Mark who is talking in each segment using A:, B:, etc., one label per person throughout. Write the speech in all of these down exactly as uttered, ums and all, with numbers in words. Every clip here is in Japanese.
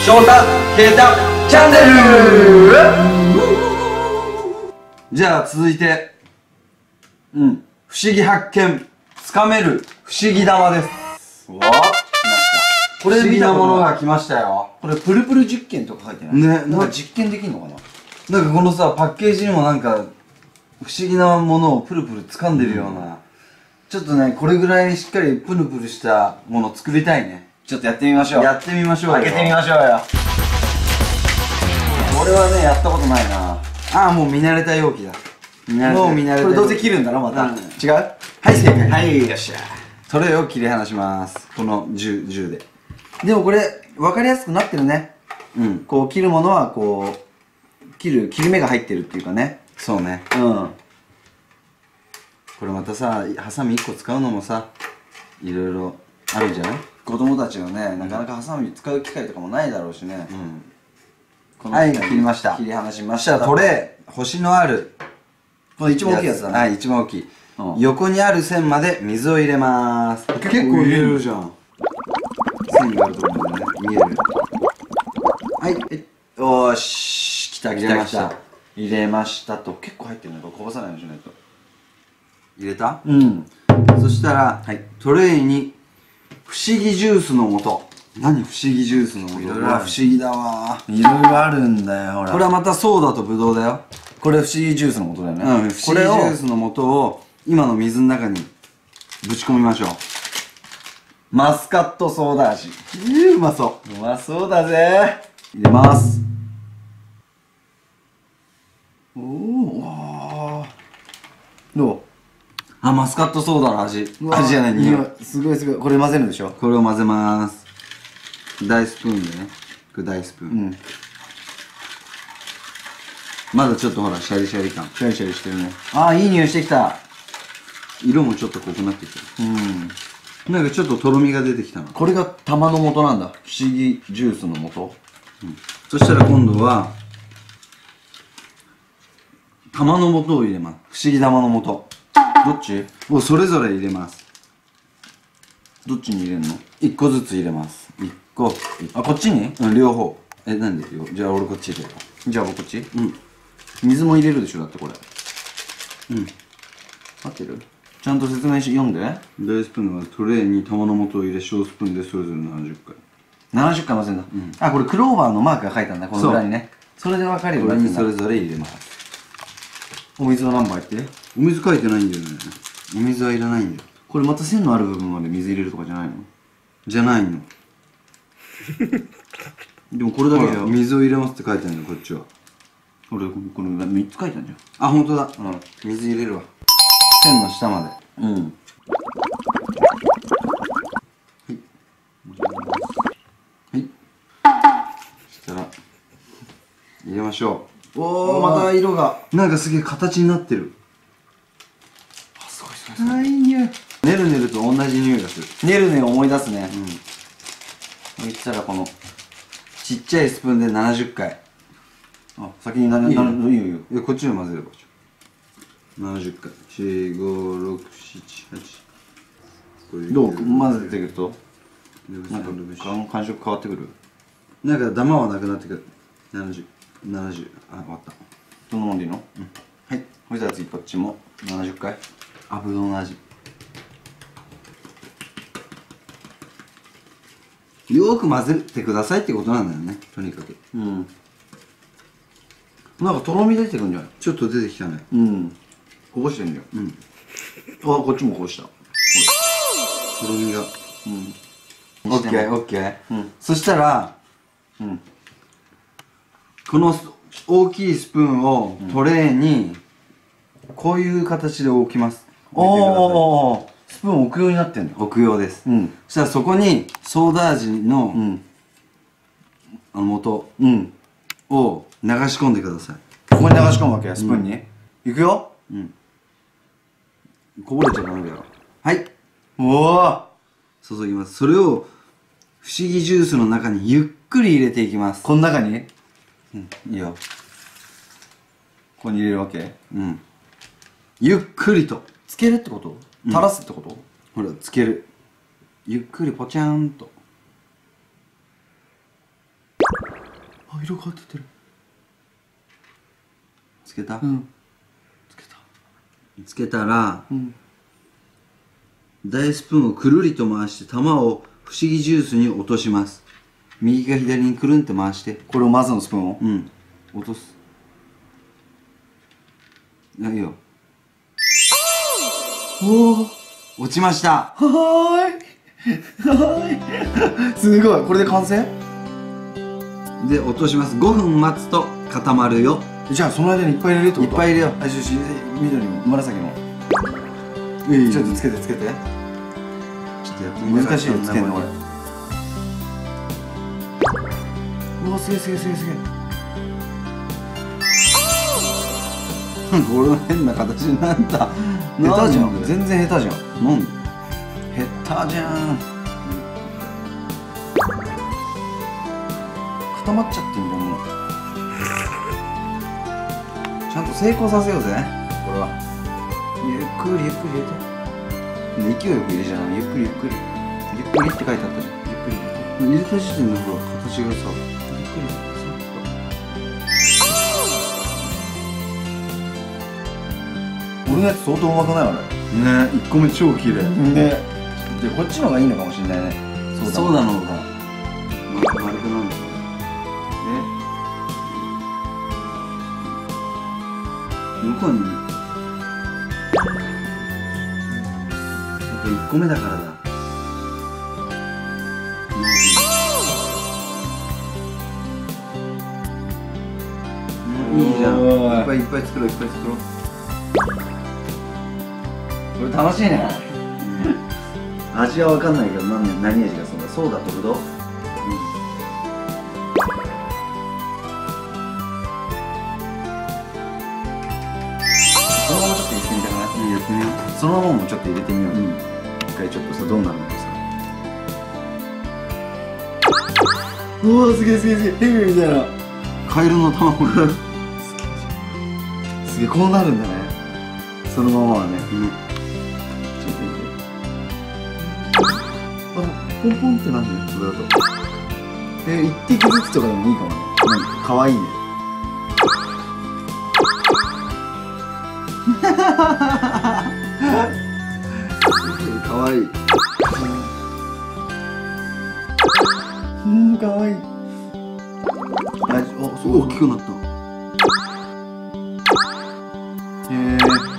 A: 翔太啓太チャンネル。じゃあ続いて、うん、不思議発見つかめる不思議玉です。お、来ました。これ不思議なものが来ましたよ。
B: これプルプル実験とか書いてないね。なんか実験できんのかな。
A: なんかこのさ、パッケージにもなんか不思議なものをプルプル掴んでるような、うん、ちょっとね、これぐらいしっかりプルプルしたものを作りたいね。
B: ちょっとやってみましょう。
A: やってみましょうよ。
B: 開けてみましょうよ。
A: 俺はね、やったことないな。ああ、もう見慣れた容器だ。もう見慣れた。
B: これどうせ切るんだろ、また。
A: うん、違う？
B: はい、正解。はい、よっしゃ。
A: それを切り離します。この銃、銃で。
B: でもこれ、わかりやすくなってるね。
A: うん。
B: こう、切るものは、こう、切る、切り目が入ってるっていうかね。
A: そうね。
B: うん。
A: これまたさ、ハサミいっこ使うのもさ、いろいろあるんじゃない？
B: 子供たちのね、なかなかハサミ使う機会とかもないだろうしね。
A: うん。はい、切りました。
B: 切り離しまし。
A: したたらトレー、星のある。
B: この一番大きいやつだね。
A: はい、一番大きい。横にある線まで水を入れます。結構入れるじゃん。線があるところでね、見える。はい、え、よーし、きたきたきた。
B: 入れましたと。結構入ってるのかこぼさないようにしないと。
A: 入れた？
B: うん。
A: そしたら、はい、トレイに不思議ジュースの素。何不思議ジュースの素？いろいろ不思議だわ。
B: いろいろあるんだよ、ほら。
A: これはまたソーダとブドウだよ。
B: これ不思議ジュースの素だよね。
A: うん、不思議ジュースの素を今の水の中にぶち込みましょう。
B: マスカットソーダ味。
A: えー、うまそう。
B: うまそうだぜ。入れます。おお。どう？
A: あ、マスカットソーダの味。味じゃない、匂い。
B: すごいすごい。これ混ぜるんでしょ？
A: これを混ぜます。大スプーンでね。これ大スプーン。うん。まだちょっとほら、シャリシャリ感。
B: シャリシャリしてるね。ああ、いい匂いしてきた。
A: 色もちょっと濃くなってきた。うん。なんかちょっととろみが出てきたの。
B: これが玉の素なんだ。不思議ジュースの素。
A: うん。そしたら今度は、玉の素を入れます。不思議玉の素。
B: どっち？
A: をそれぞれ入れます。
B: どっちに入れるの？
A: 一個ずつ入れます。一個。
B: あ、こっちに？
A: うん、両方。え、なんでよ。じゃあ俺こっち入れる。
B: じゃあ僕こっち？
A: うん。
B: 水も入れるでしょ、だってこれ。
A: うん。
B: 合ってる？ちゃんと説明し、読んで。
A: 大スプーンはトレーに玉の素を入れ、小スプーンでそれぞれななじゅっかい。
B: ななじゅっかい混ぜんだ。うん。あ、これクローバーのマークが書いたんだ、この裏にね。それで分かるようになってんだ。
A: これにそれぞれ入れます。
B: お水は何杯って？
A: お水書いてないんだよね。お水はいらないんだよ。
B: これまた線のある部分まで水入れるとかじゃないの？
A: じゃないの。
B: でもこれだけだよ。
A: 水を入れますって書いてあるんだよ、こっちは。
B: 俺、これみっつ書いてあるじ
A: ゃん。あ、ほんとだ。うん。水入れるわ。線の下まで。うん。はい。はい。そしたら、入れましょう。
B: おー、また色が。
A: なんかすげえ形になってる。
B: あ、すごいすごいすごい。
A: あ、いい匂い。ねるねると同じ匂いがする。
B: ねるね思い出すね。
A: うん。そしたらこの、ちっちゃいスプーンでななじゅっかい。
B: あ、先になる、なる、いいよいいよ。
A: いや、こっちに混ぜればいい。ななじゅっかい。よん、ご、ろく、なな、はち。
B: どう混ぜていくと
A: なんか
B: 感触変わってくる。
A: なんかダマはなくなってくる。ななじゅう、ななじゅう。あ、終わった。
B: どのもんでいいの？うん。はい。そしたら次こっちもななじゅっかい。
A: あ、ぶどうの味。よーく混ぜてくださいってことなんだよね、とにかく。
B: うん。なんかとろみ出てくんじゃない？
A: ちょっと出てきたね。
B: うん。こぼしてんじゃん。うん。あ、こっちもこぼした。と
A: ろみが。
B: うん。
A: オッケー、オッケー。
B: うん。
A: そしたら、
B: うん。
A: この大きいスプーンをトレーに、こういう形で置きます。
B: おー、スプーン置くようになってんだ。
A: 置くようです。
B: うん。
A: そしたらそこにソーダ味の、うん、あの素を流し込んでください。
B: ここに流し込むわけ、スプーンに。いくよ。
A: うん。こぼれちゃダメだよ。はい。
B: おー、
A: 注ぎます。それを不思議ジュースの中にゆっくり入れていきます。
B: この中に？
A: うん、いいよ。
B: ここに入れるわけ？
A: うん。ゆっくりと。
B: つけるってこと？垂らすってこと？
A: ほら、つける。ゆっくりポチャーンと。
B: あ、色変わってってる。
A: つけた、
B: うん。つけた。
A: つけたら、
B: うん。
A: 大スプーンをくるりと回して玉を不思議ジュースに落とします。右か左にくるんって回して。
B: これをまずのスプーンを、
A: うん、落とす。いいよ。
B: おお、
A: 落ちました。
B: はーいはーいすごい。これで完成
A: で落とします。ごふん待つと固まるよ。
B: じゃあその間にいっぱい入れるってこと？
A: いっぱい入れよう。
B: あ、よしよし、緑も紫も。
A: いい
B: ちょっとつけてつけて。
A: ちょっとやってみたかった。
B: 難しいよつけんの俺。うわ、すげえすげえすげえすげえ。
A: これの変な形になった。
B: 下手じゃん。全然下手じゃん。
A: なんで
B: 下手じゃん。固まっちゃってんじゃんもう。ちゃんと成功させようぜこれは。ゆっくりゆっくり入れて。勢いよく入れじゃない。ゆっくりゆっくりゆっくりって書いてあったじゃん。ゆっくり入れて。
A: 入れた時点でほら形がさ、
B: ゆっくりさっと。俺のやつ相当うまくない？あれ
A: ね、いっこめ超綺麗
B: ね。でこっちの方がいいのかもしれないね。
A: そうだの方が丸くなるのかな。向こうにやっぱいっこめだからだ。いいじゃん。いっぱいいっぱい作ろういっぱい作ろう。
B: これ楽しいね。
A: 味は分かんないけど何何味がそうだ。そうだとぶどう。
B: そのままちょっと入れてみたくない？
A: うん、やってみよう。
B: そのままもちょっと入れてみよう。
A: うん、
B: 一回ちょっとさ、どうなるのかさ。うわー、すげえすげえすげえ、ヘビみたいな。
A: カエルの卵が
B: すげえ、こうなるんだね。そのままはね。
A: うん、
B: ちょっと見て。あ、ポンポンってなんだよ、それだと。えー、一滴ずつとかでもいいかもね。なんかかわいいね。
A: かわいい。
B: うん、かわいい。あ、お、すごい
A: 大きくなった。
B: へえ。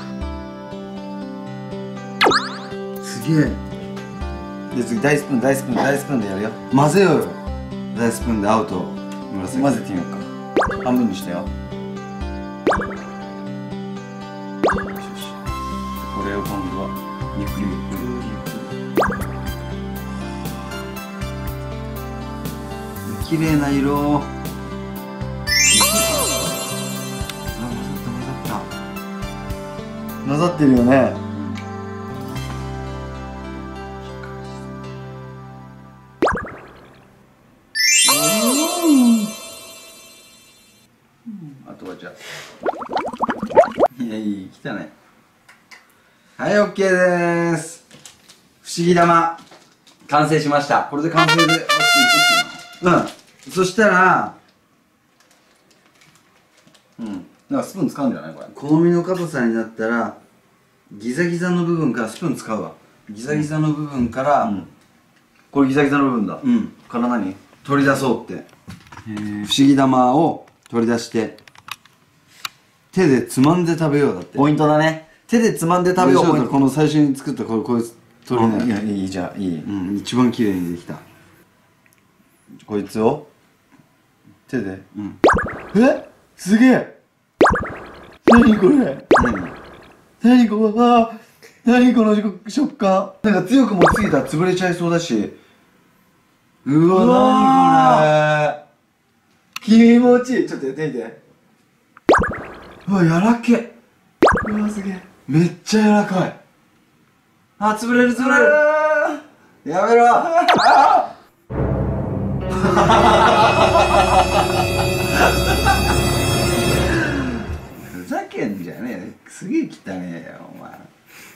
A: すげえ。
B: で、次大スプーン大スプーン大スプーンでやるよ。
A: 混ぜようよ。大スプーンで青と紫。
B: 混ぜてみようか。半分にしたよ。よしよし。これを今度はゆっくりゆっくりゆっくり。
A: 綺麗な色。あ、混ざった混ざった。
B: 混ざってるよね。
A: あとはじゃあ。いや、いい、汚い。はい、オッケーでーす。不思議玉完成しました。これで完成で。オッケー、うん。そしたら、
B: うん。なんかスプーン使うんじゃないこれ。
A: 好みの硬さになったら、ギザギザの部分からスプーン使うわ。ギザギザの部分から、うん、
B: これギザギザの部分だ。
A: うん。
B: から何？
A: 取り出そうって。不思議玉を取り出して、手でつまんで食べようだって。
B: ポイントだね。手でつまんで食べよう。
A: この最初に作ったこれこいつ取り
B: ない。いや、いいじゃん、いい。
A: うん、一番綺麗にできた。
B: こいつを手で。
A: うん。
B: え？すげえ。何これ？
A: 何？
B: 何これ？あー、何この食感。なんか強く持ちすぎたら潰れちゃいそうだし。
A: うわ、何これ。
B: 気持ちいい。ちょっとやってみて。
A: うわ、やらけ。
B: うわ、すげえ。
A: めっちゃ柔らかい。あ、潰れる潰れる。やめろ。ふざけんじゃねえ。すげえ汚えよ、お前。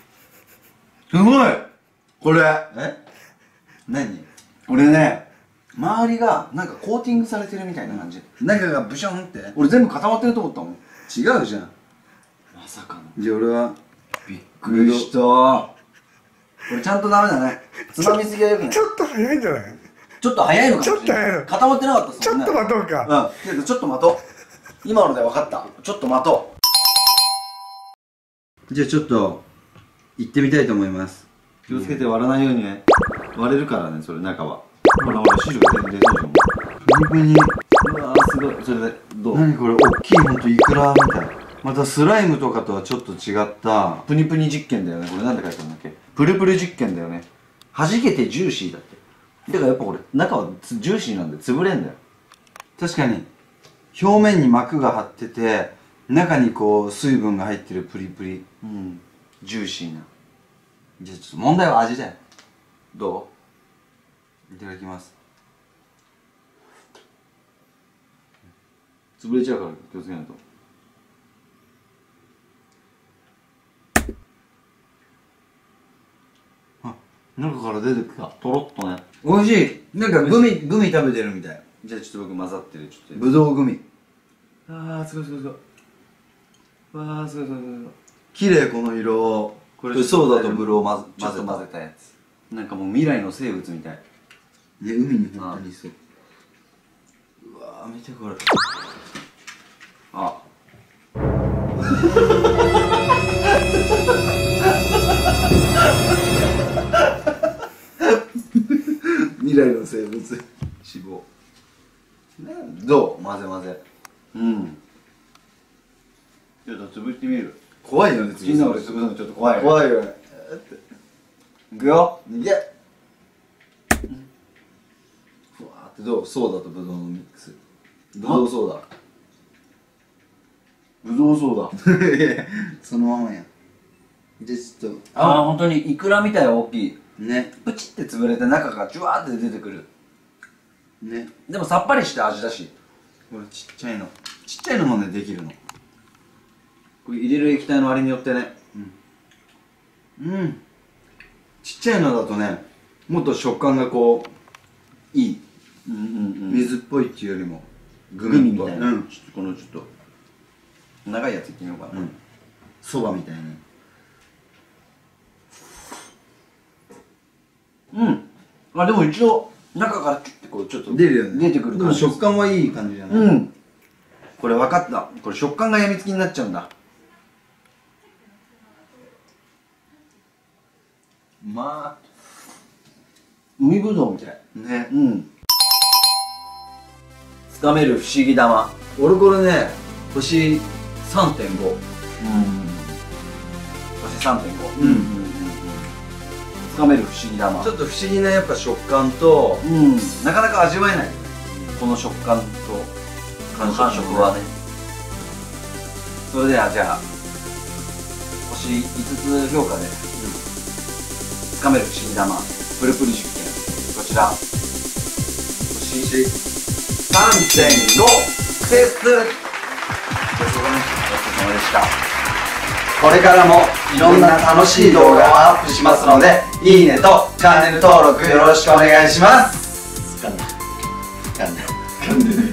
B: すごいこれ。
A: え？何？
B: これね、 周りがなんかコーティングされてるみたいな感じ。
A: 中がブションって。
B: 俺全部固まってると思ったもん。
A: 違うじゃん。
B: まさかの。
A: じゃあ俺は
B: びっくりした。これちゃんとダメだね。つまみすぎはよくない。
C: ちょっと早いんじゃない？
B: ちょっと早いのかもしれない。
C: ちょっと早いの。
B: 固まってなかったっすもんね。
C: ちょっと待とうか。
B: うん。けどちょっと待とう。今ので分かった。ちょっと待と
A: じゃあちょっと行ってみたいと思います。
B: う。気をつけて割らないようにね。割れるからね、それ中は。ほらほら、汁が全然出そうじ
A: プニプニ。
B: ゃん。うわーすごい。それで、どう？
A: 何これ、大きいほんとイクラみたい。またスライムとかとはちょっと違った
B: プニプニ実験だよね。これなんて書いてあるんだっけ？プルプル実験だよね。弾けてジューシーだって。だからやっぱこれ、中はジューシーなんで潰れんだよ。
A: 確かに表面に膜が張ってて中にこう水分が入ってるプリプリ。
B: うん。ジューシーな。
A: じゃあちょっと問題は味だよ。
B: ど
A: いただきます。
B: う？潰れちゃうから気をつけないと。
A: あ、中から出てきた。
B: とろっとね。
A: 美味しい。なんかグミグミ食べてるみたい。
B: じゃあちょっと僕混ざってる。ちょっと。
A: ぶどうグミ。
B: あー、すごいすごいすごい。わー、すごいすごいすごい。
A: 綺麗この色。これソーダとブルーを混ぜ
B: ちょっと混ぜたやつ。なんかもう未来の生物みたい。
A: ね、海に本当にそう。うわー、見てこれ。
B: あ。
A: 未来の生物。脂肪。ね、どう？混ぜ混ぜ。
B: うん。ちょっと潰してみる。
A: 怖いよね、
B: 次の俺潰すのちょっと怖いよ。
A: 怖いよね。
B: いくよ。
A: いけ。ふわーってどう？ソーダとブドウのミックス。ブドウソーダ。
B: ぶどうソーダ。
A: いやそのままやん。でちょっと
B: ああ、本当にイクラみたい大きい。
A: ね
B: プチって潰れて中がジュワーって出てくる。
A: ね、
B: でもさっぱりした味だし。
A: これちっちゃいのちっちゃいのもねできるの。
B: これ入れる液体のあれによってね。
A: うん、うん、ちっちゃいのだとねもっと食感がこういい、
B: うんうんうん、
A: 水っぽいっていうよりも
B: グミみたいな。
A: うん、
B: ちょっとこのちょっと長いやついってみようかな。
A: そばみたいに。
B: うん。あ、でも一応中からキュッてこうちょっと
A: 出るよね。
B: 出てくる
A: でも食感はいい感じじゃない？
B: うん。これ分かった。これ食感がやみつきになっちゃうんだ。まあ海ぶどうみたい
A: ね。
B: うん。つかめる不思議玉。
A: 俺これね星 さんてんご。
B: うん。星 さんてんご。
A: うんうんうん。
B: つかめる不思議玉。
A: ちょっと不思議なやっぱ食感と、
B: うん。なかなか味わえない。この食感と感触はね。それではじゃあ星いつつ評価でつかめる不思議玉プルプル実験、こちら星 さんてんご です。ごちそうさまでした。これからもいろんな楽しい動画をアップしますので、いいねとチャンネル登録よろしくお願いします。噛んだ噛んだ噛んでね